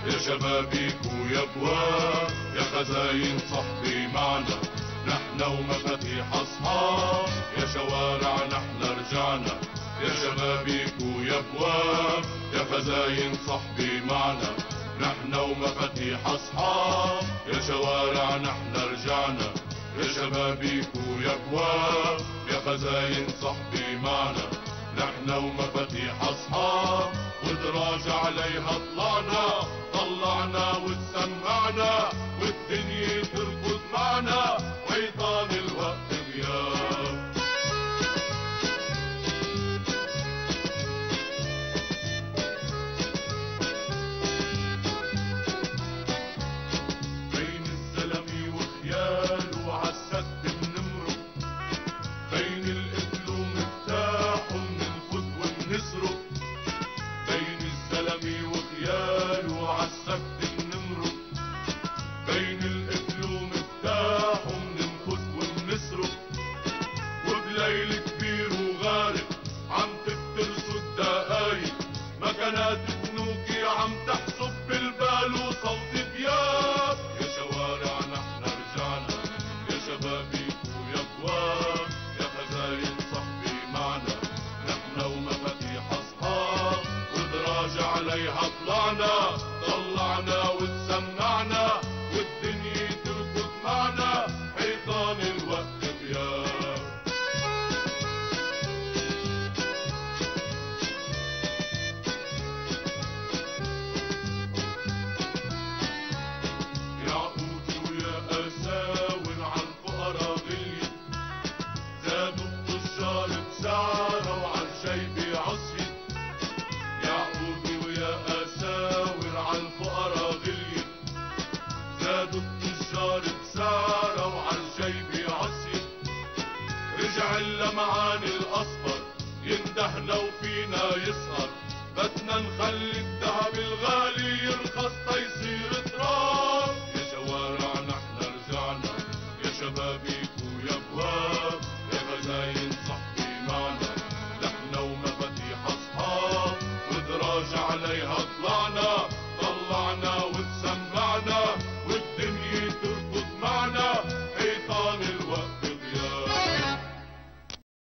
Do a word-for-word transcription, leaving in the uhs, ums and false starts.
يا شبابيك ويا ابواب يا خزاين صحبي معنا، نحن ومفاتيح اصحاب يا شوارع نحن رجعنا. يا شبابيك ويا ابواب يا خزاين صحبي معنا، نحن ومفاتيح اصحاب يا شوارع نحن رجعنا. يا شبابيك ويا ابواب يا خزاين صحبي معنا، نحن ومفاتيح اصحاب ودراج عليها طلعنا.